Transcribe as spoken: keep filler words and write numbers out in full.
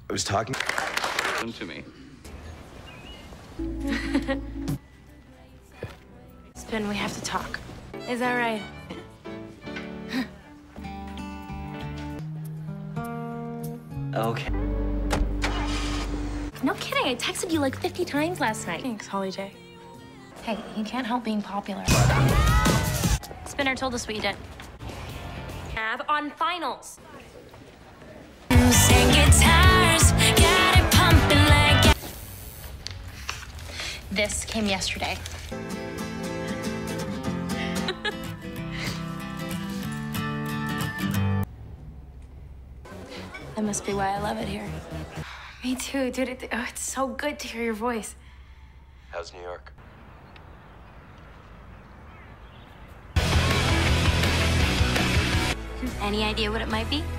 I was talking to me. Spin, we have to talk. Is that right? Okay. No kidding, I texted you like fifty times last night. Thanks, Holly J. Hey, you can't help being popular. Spinner told us what you did. Have on finals. Guitars, got it pumping like... This came yesterday. That must be why I love it here. Me too, dude. It, oh, it's so good to hear your voice. How's New York? Any idea what it might be?